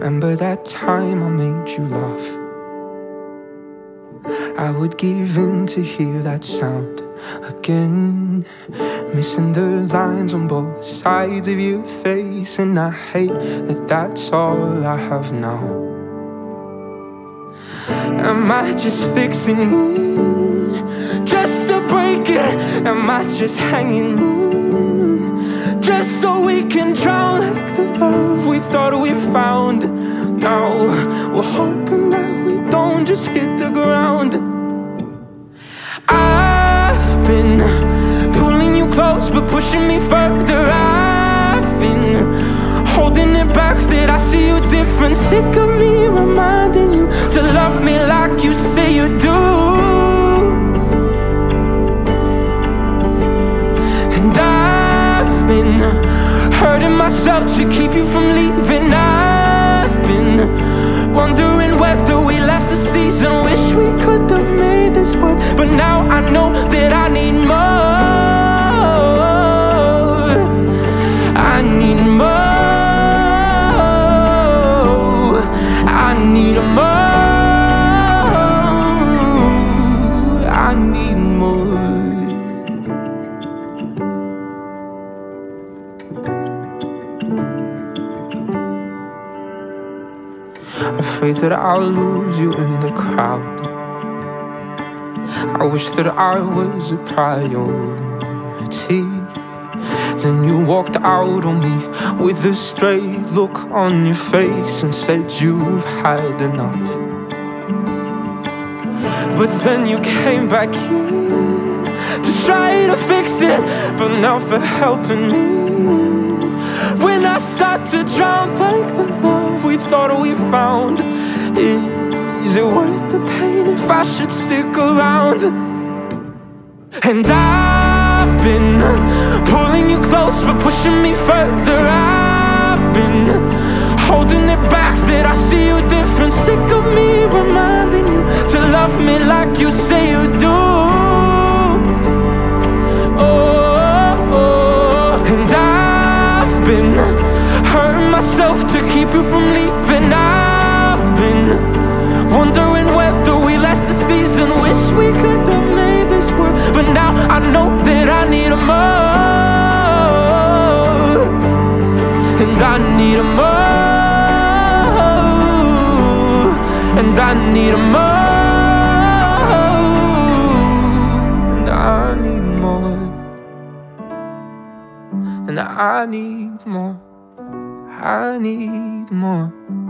Remember that time I made you laugh? I would give in to hear that sound again. Missing the lines on both sides of your face, and I hate that that's all I have now. Am I just fixing it just to break it? Am I just hanging in just so we can drown like the love we thought we found? Now we're hoping that we don't just hit the ground. I've been pulling you close but pushing me further. I've been holding it back that I see you different. Sick of me reminding you to love me like you say you do. And I've been hurting myself to keep you from leaving. I've been wondering whether we last the season. Wish we could have made this work, but now I know that I need more. I need more. I need more. I need more. Afraid that I'll lose you in the crowd. I wish that I was a priority. Then you walked out on me with a straight look on your face and said you've had enough. But then you came back in to try to fix it, but now for helping me when I start to drown like the love we thought we found. Is it worth the pain if I should stick around? And I've been pulling you close but pushing me further. I've been holding it back that I see you different. Sick of me reminding you to love me like you say you do. And I've been hurting myself to keep you from leaving. I've been wondering whether we last the season. Wish we could have made this work, but now I know that I need more. And I need more. And I need more. And I need more. And I need more. I need more.